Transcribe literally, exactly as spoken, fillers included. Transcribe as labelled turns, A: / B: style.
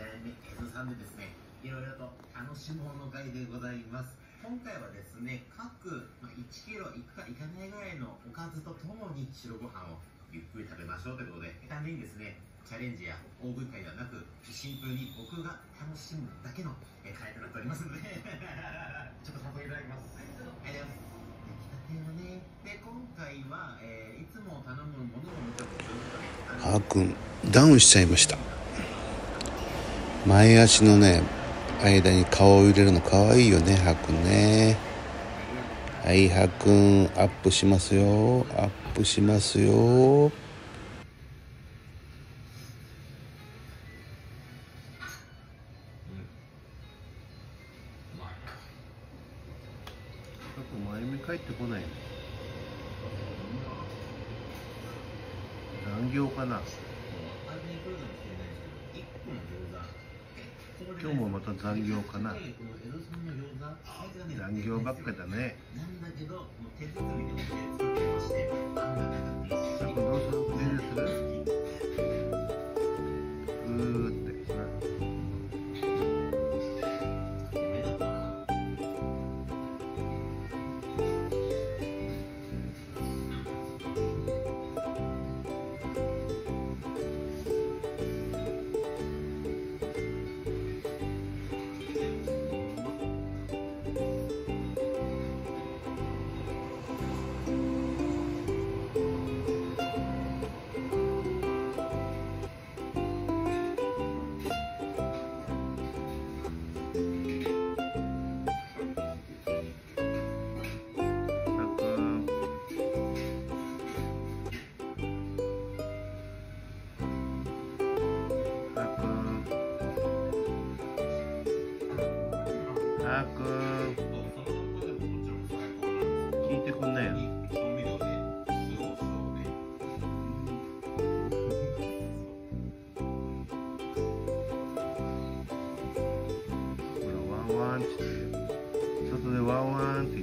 A: 代目 S さんでですね、いろいろと楽しむの会でございます。今回はですね、各、まあ、いちキロいくかいかないぐらいのおかずとともに白ご飯をゆっくり食べましょうということで、単純にですね、チャレンジや大食い会ではなく、シンプルに僕が楽しむだけの会となっておりますのでちょっと早速いただきます。ありがとうございます。出来たてはね。で、今回は、えー、いつも頼むものを見たことずっとね、
B: はーくんダウンしちゃいました。前足のね間に顔を入れるのかわいいよね、はーくんね。はい、はーくんアップしますよ、アップしますよ。前目帰ってこないね。残業かな。今日もまた残業かな。残業ばっかだね。さくどうする？全然する？うーってな。あーくん聞いてくんないよ。ほらワンワンって言って、外でワンワンって言って。